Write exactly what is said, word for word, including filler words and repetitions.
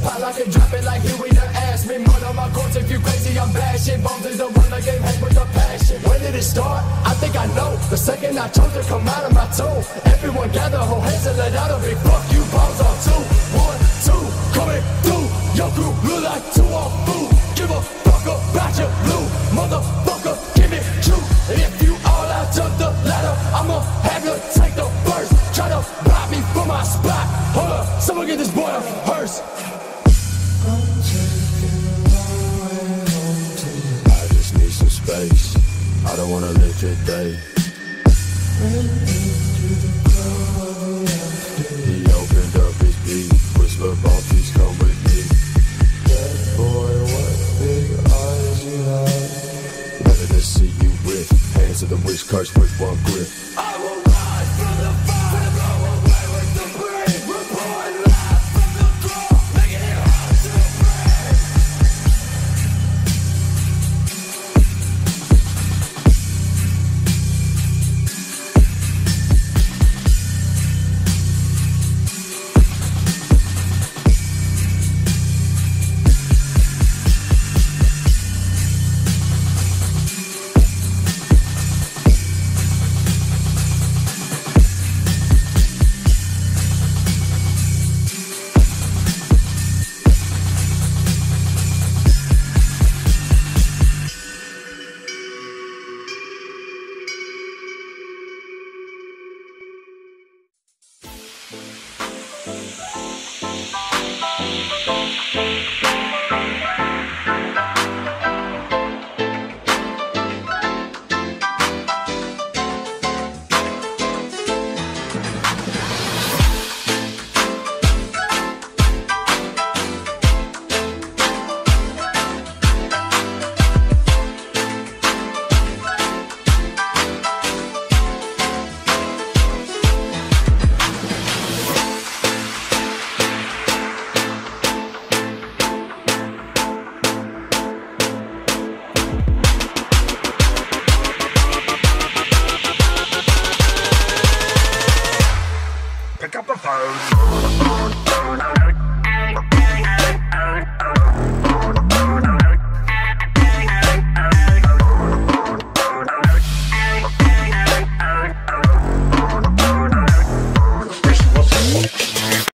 pile, I can drop it like Huey to ask me. Mud on my corpse, if you crazy, I'm bashing. Bones is the one that gave hate with a passion. When did it start? I think I know. The second I chose to come out of my toe. Everyone gather, hold hands and let out a big fuck you. Balls on two, one, two, coming through. Your crew look like two on food. Give a fuck about your blue, motherfucker, give it true. And if you all out to the ladder, I'ma have you take the first. Try to block me from my spot. Hold up, someone get this boy a hearse. I just need some space. I don't wanna live today. He opened up his beat, whispered, "Please come with me." That boy, what big eyes you have. Better to see you with hands of the wish curse with one grip. I will rise from the fire, blow away with the breeze. Report live from the core, making it hard to breathe. Pick up the phone.